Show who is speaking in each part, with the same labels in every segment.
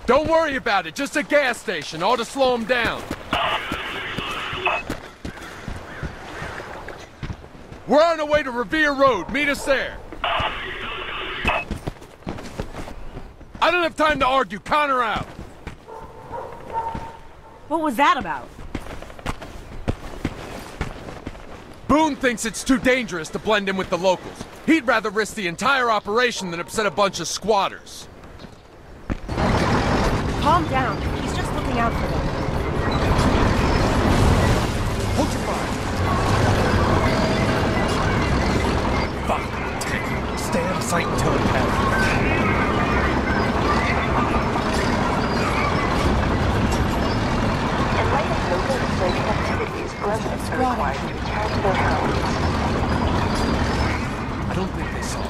Speaker 1: Don't worry about it, just a gas station, ought to slow him down. We're on our way to Revere Road, meet us there. I don't have time to argue, Connor out.
Speaker 2: What was that about?
Speaker 1: Boone thinks it's too dangerous to blend in with the locals. He'd rather risk the entire operation than upset a bunch of squatters.
Speaker 2: Calm down. He's just looking out for them.
Speaker 1: Hold your fire. Fuck. Stay out of sight until it passes.
Speaker 3: In light of local insurgent activities, residents are required to return to their homes.
Speaker 1: I don't think they saw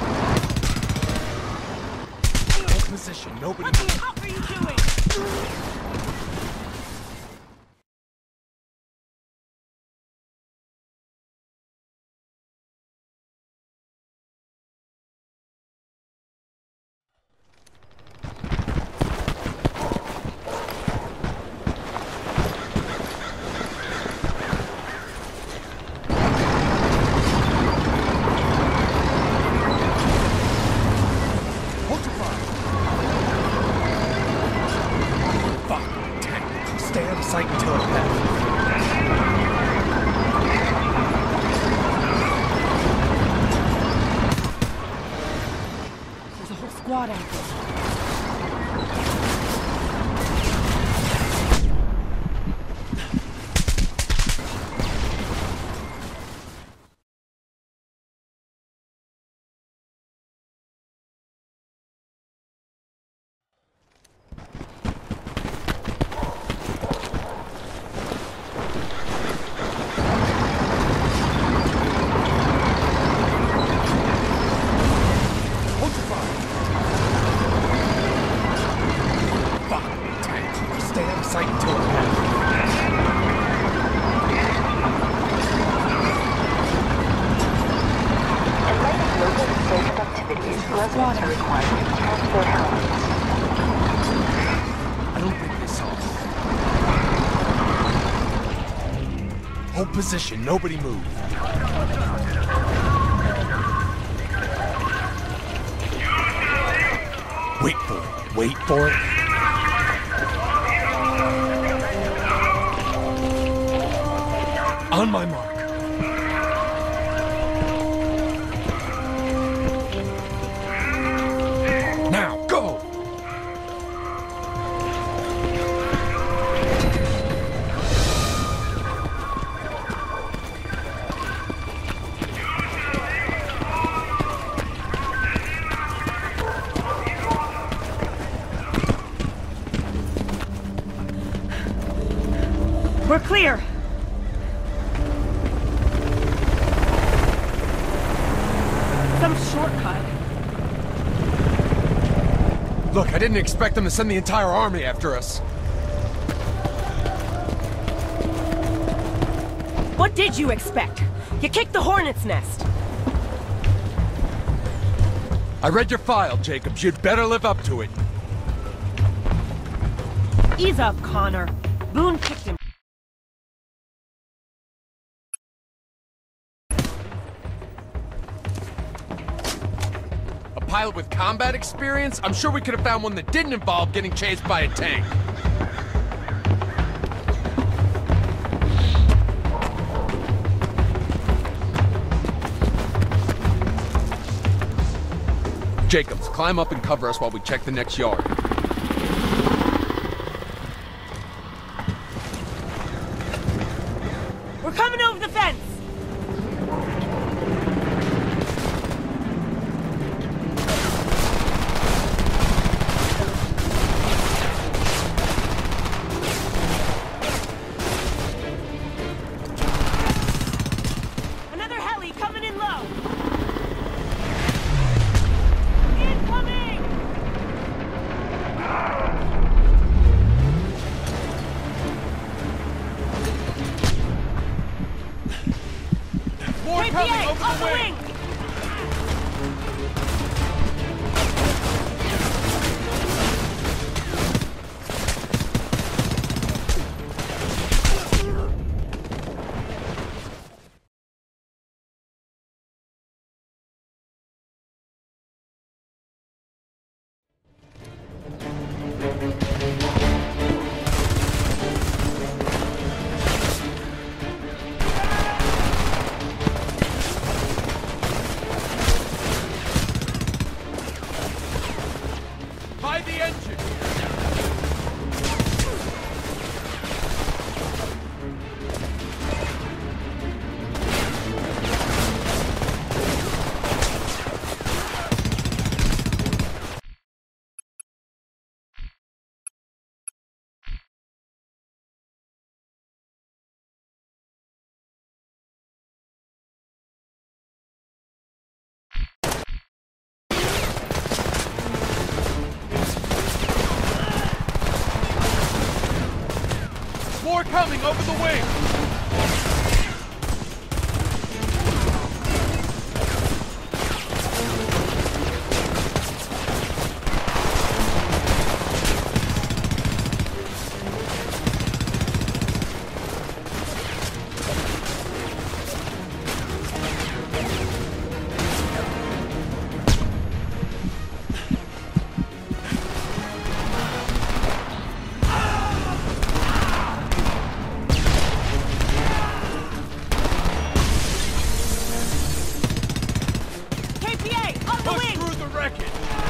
Speaker 1: us. Hold position, nobody...
Speaker 2: What the fuck are you doing? Squad out there.
Speaker 1: Hold position, nobody move. Wait for it, wait for it. On my mark. Now, go!
Speaker 2: We're clear. Some shortcut.
Speaker 1: Look, I didn't expect them to send the entire army after us.
Speaker 2: What did you expect? You kicked the hornet's nest.
Speaker 1: I read your file, Jacobs. You'd better live up to it.
Speaker 2: Ease up, Connor. Boone kicked him.
Speaker 1: A pilot with combat experience? I'm sure we could have found one that didn't involve getting chased by a tank. Jacobs, climb up and cover us while we check the next yard.
Speaker 2: We're coming over the fence! Another heli coming in low! Incoming!
Speaker 1: coming over the wing!
Speaker 2: KPA, on the
Speaker 1: Push
Speaker 2: wing!
Speaker 1: through the wreckage!